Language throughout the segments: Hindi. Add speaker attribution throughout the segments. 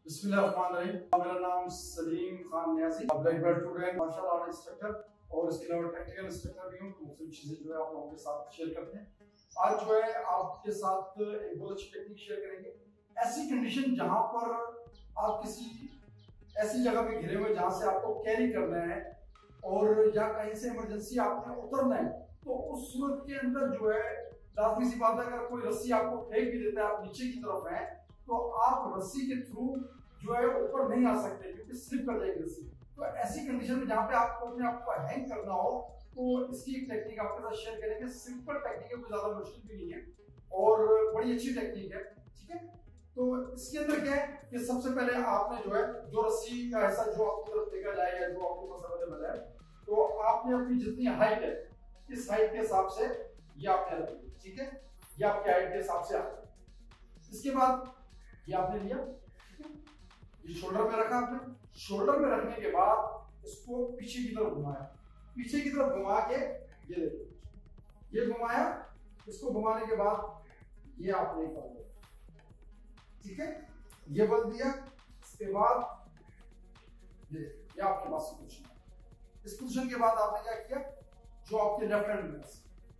Speaker 1: बिस्मिल्लाहिर्रहमानिर्रहीम। मेरा नाम Salim Khan Niazi, black belt student, martial art instructor और इसके अलावा टेक्निकल इंस्ट्रक्टर भी हूँ। मुख्तलिफ चीजें जो है आप लोगों के साथ शेयर करते हैं। आज जो है आपके साथ एक बहुत अच्छी टेक्निक शेयर करेंगे। ऐसी कंडीशन जहाँ पर आप किसी ऐसी जगह पे घिरे हुए जहाँ से आपको कैरी करना है और या कहीं से इमरजेंसी आपने उतरना है, तो उस सूरत के अंदर जो है लाजमी सी बात है, अगर कोई रस्सी आपको फेंक भी देता है, आप नीचे की तरफ हैं, तो आप रस्सी के थ्रू जो है ऊपर नहीं आ सकते क्योंकि स्लिप कर जाएगी रस्सी। तो ऐसी कंडीशन में जहाँ पे आपको अपने आप को हैंग करना हो, तो इसकी एक टेक्निक आपके साथ शेयर करेंगे। सिंपल टेक्निक है, कोई ज्यादा मुश्किल भी नहीं है और बड़ी अच्छी टेक्निक है। ठीक है, तो इसके अंदर क्या है कि सबसे पहले आपने जो है जो रस्सी का ऐसा जो आपकी तरफ देखा जाए या जो आपको पसंद अवेलेबल है, तो आपने अपनी जितनी हाइट है इस हाइट के हिसाब से ये आपने रखी। ठीक है, ये आपकी हाइट के हिसाब से आता है। इसके बाद ये आपने लिया, ठीक है, ये शोल्डर पे रखा आपने। शोल्डर पे रखने के बाद इसको पीछे की तरफ घुमाया, पीछे की तरफ घुमा के ये देखो ये घुमाया। इसको घुमाने के बाद ये आपने कर दिया, ठीक है, ये बल दिया। इसके बाद ये आपके पास पोजीशन है। इस पोजीशन के बाद आपने क्या किया, जो आपके लेफ्ट हैंड में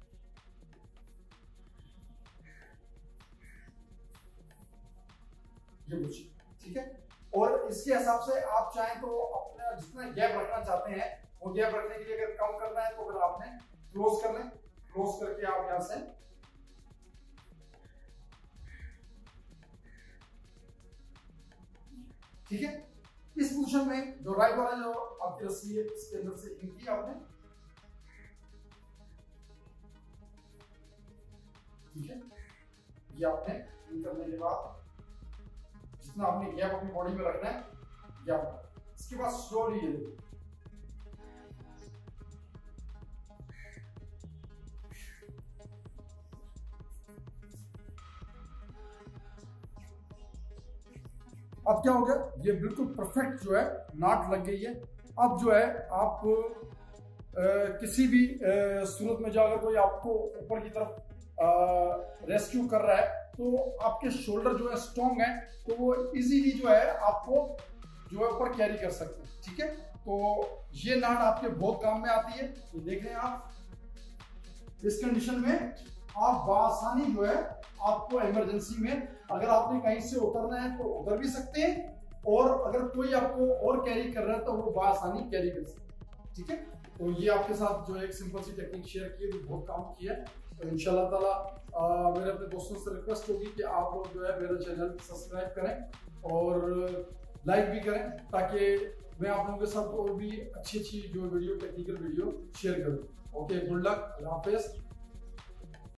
Speaker 1: ये पोजीशन, ठीक है। और इसके हिसाब से आप चाहें तो अपना जितना गैप रखना चाहते हैं वो गैप रखने के लिए अगर कम करना है तो फिर आपने क्लोज कर लें। क्लोज करके आप यहां से ठीक है। इस पोजीशन में जो राइट वाला जो आपकी रस्सी है इसके अंदर से इन की आपने, ठीक है, ये आपने इन करने के बाद जितना आपने गैप अपनी बॉडी में रखना है गैप। इसके बाद स्लोली ये अब क्या हो गया, ये बिल्कुल परफेक्ट जो है नाट लग गई है। अब जो है आप किसी भी सूरत में जो अगर कोई आपको ऊपर की तरफ रेस्क्यू कर रहा है तो आपके शोल्डर जो है स्ट्रॉन्ग है, तो वो इजीली जो है आपको जो है ऊपर कैरी कर सकते हैं। ठीक है, तो ये नाट आपके बहुत काम में आती है। ये देख रहे हैं आप, इस कंडीशन में आप बआसानी जो है आपको इमरजेंसी में अगर आपने कहीं से उतरना है तो उतर भी सकते हैं, और अगर कोई आपको और कैरी कर रहा है तो वो बआसानी कैरी कर सकते हैं। ठीक है, तो ये आपके साथ जो एक सिंपल सी टेक्निक शेयर की है, बहुत काम की है। तो इंशाल्लाह ताला मेरे अपने दोस्तों से रिक्वेस्ट होगी कि आप लोग जो है मेरा चैनल सब्सक्राइब करें और लाइक भी करें, ताकि मैं आप लोगों के साथ और भी अच्छी अच्छी जो वीडियो टेक्निकल वीडियो शेयर करूं। ओके, गुड लक, अल्लाह हाफिज़।